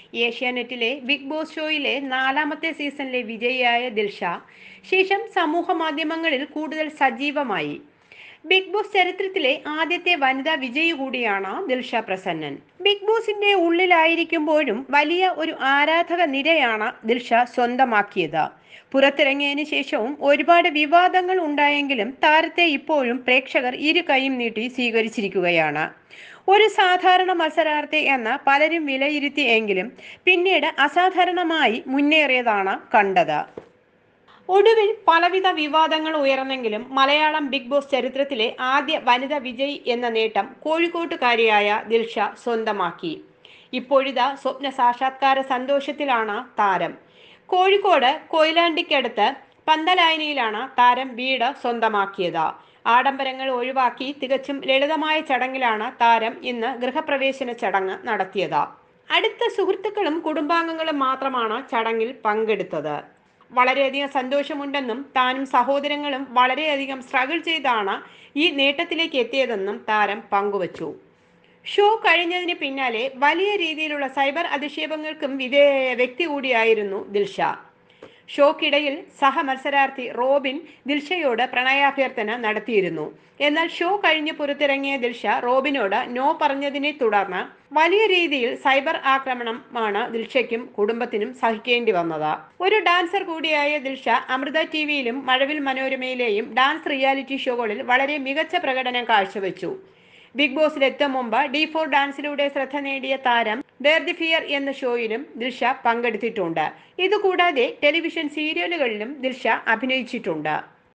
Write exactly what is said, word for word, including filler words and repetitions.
ഏഷ്യാനെറ്റിലെ big boss ഷോയിലെ നാലാമത്തെ സീസണിലെ വിജയിയായ ദിൽഷ ശേഷം സമൂഹ മാധ്യമങ്ങളിൽ കൂടുതൽ സജീവമായി. ബിഗ് ബോസ് ചരിത്രത്തിലെ ആദ്യത്തെ വനിതാ വിജയി കൂടിയാണ് ദിൽഷ പ്രസന്നൻ. ബിഗ് ബോസിന്റെ ഉള്ളിലായിരിക്കുമ്പോഴും വലിയ ഒരു ആരാധക നിരയാണ് ദിൽഷ സ്വന്തമാക്കിയത്. പുറത്തിറങ്ങിയതിനു ശേഷവും ഒരുപാട് വിവാദങ്ങൾ ഉണ്ടായെങ്കിലും താരത്തെ ഇപ്പോഴും പ്രേക്ഷകർ ഇരു കൈയും നീട്ടി സ്വീകരിച്ചിരിക്കുകയാണ്. ഒരു സാധാരണ മത്സരാർത്ഥി എന്ന് പലരും വിലയിരുത്തിയെങ്കിലും പിന്നീട് അസാധാരണമായി മുന്നേറിയതാണ് കണ്ടത്. ഒടുവിൽ പലവിധ വിവാദങ്ങൾ ഉയർന്നെങ്കിലും മലയാളം ബിഗ് ബോസ് ചരിത്രത്തിലെ ആദ്യ വനിതാ വിജയി എന്ന നേട്ടം കോഴിക്കോട്ടുകാരിയായ ദിൽഷ സ്വന്തമാക്കി. ഇപ്പോഴിതാ സ്വപ്ന സാക്ഷാത്കാര സന്തോഷത്തിലാണ് താരം. കോഴിക്കോട് കൊയിലാണ്ടിക്കടുത്ത് പന്തലായനിയിലാണ് താരം വീട് സ്വന്തമാക്കിയത്. ആഡംബരങ്ങൾ ഒഴിവാക്കി തികച്ചും ലളിതമായ ചടങ്ങിലാണ് താരം ഇന്ന് ഗൃഹപ്രവേശന ചടങ്ങ് നടത്തിയത്. അടുത്ത സുഹൃത്തുക്കളും കുടുംബാംഗങ്ങളും മാത്രമാണ് ചടങ്ങിൽ പങ്കെടുത്തത്. വളരെയധികം സന്തോഷമുണ്ടെന്നും താനും സഹോദരങ്ങളും വളരെയധികം സ്ട്രഗിൾ ചെയ്താണ് ഈ നേട്ടത്തിലേക്ക് എത്തിയതെന്നും താരം പങ്കുവച്ചു. ഷോ കഴിഞ്ഞതിന് പിന്നാലെ വലിയ രീതിയിലുള്ള സൈബർ അധിക്ഷേപങ്ങൾക്കും വിധേയയായ വ്യക്തി കൂടിയായിരുന്നു ദിൽഷ. ഷോക്കിടയിൽ സഹ മത്സരാർത്ഥി റോബിൻ ദിൽഷയോട് പ്രണയാഭ്യർത്ഥന നടത്തിയിരുന്നു. എന്നാൽ ഷോ കഴിഞ്ഞ് പുറത്തിറങ്ങിയ ദിൽഷ റോബിനോട് നോ പറഞ്ഞതിനെ തുടർന്ന് വലിയ രീതിയിൽ സൈബർ ആക്രമണമാണ് ദിൽഷയ്ക്കും കുടുംബത്തിനും സഹിക്കേണ്ടി വന്നത്. ഒരു ഡാൻസർ കൂടിയായ ദിൽഷ അമൃത ടിവിയിലും മഴവിൽ മനോരമയിലെയും ഡാൻസ് റിയാലിറ്റി ഷോകളിൽ വളരെ മികച്ച പ്രകടനം കാഴ്ചവെച്ചു. ബിഗ് ബോസിലെത്തും മുമ്പ് ഡി ഫോർ ഡാൻസിലൂടെ ശ്രദ്ധ നേടിയ താരം ഡെയർ ദി ഫിയർ എന്ന ഷോയിലും ദിൽഷ പങ്കെടുത്തിട്ടുണ്ട്. ഇതുകൂടാതെ ടെലിവിഷൻ സീരിയലുകളിലും ദിൽഷ അഭിനയിച്ചിട്ടുണ്ട്.